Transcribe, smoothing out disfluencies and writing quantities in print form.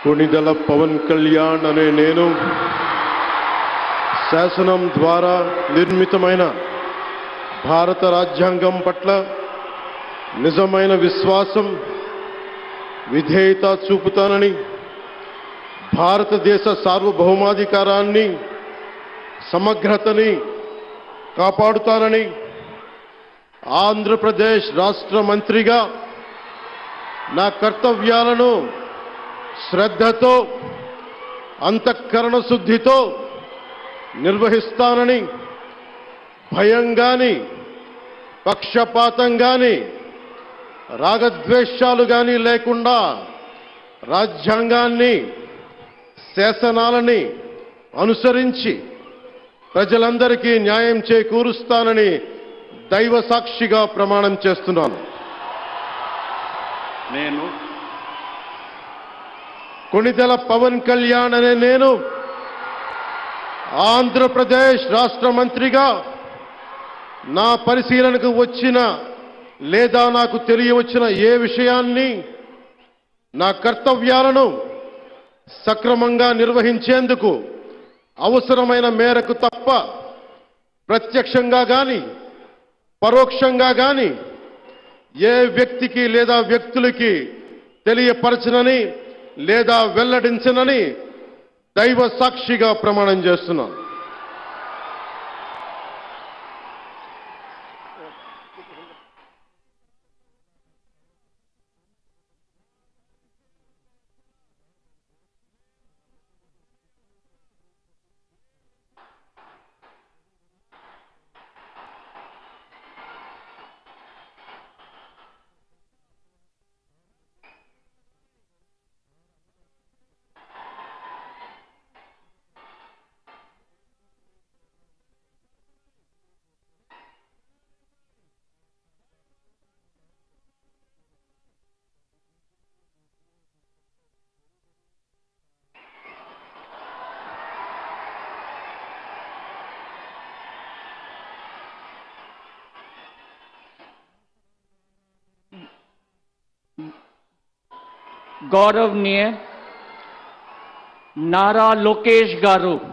కొణిదెల పవన్ కళ్యాణ్ అనే నేను శాసనం ద్వారా నిర్మితమైన భారత రాజ్యాంగం పట్ల నిజమైన విశ్వాసం విధేయత చూపుతానని, భారతదేశ సార్వభౌమాధికారాన్ని సమగ్రతని కాపాడుతానని, ఆంధ్రప్రదేశ్ రాష్ట్ర మంత్రిగా నా కర్తవ్యాలను శ్రద్ధతో అంతఃకరణ శుద్ధితో నిర్వహిస్తానని, భయం గాని పక్షపాతం గాని రాగద్వేషాలు గాని లేకుండా రాజ్యాంగాన్ని శాసనాలని అనుసరించి ప్రజలందరికీ న్యాయం చేకూరుస్తానని దైవ సాక్షిగా ప్రమాణం చేస్తున్నాను. నేను కొణిదెల పవన్ కళ్యాణ్ అనే నేను ఆంధ్రప్రదేశ్ రాష్ట్ర మంత్రిగా నా పరిశీలనకు వచ్చిన లేదా నాకు తెలియవచ్చిన ఏ విషయాన్ని నా కర్తవ్యాలను సక్రమంగా నిర్వహించేందుకు అవసరమైన మేరకు తప్ప ప్రత్యక్షంగా గాని పరోక్షంగా గాని ఏ వ్యక్తికి లేదా వ్యక్తులకి తెలియపరచనని లేదా వెల్లడించనని దైవ సాక్షిగా ప్రమాణం చేస్తున్నాను. गौरवनीय नारा लोकेश गारू।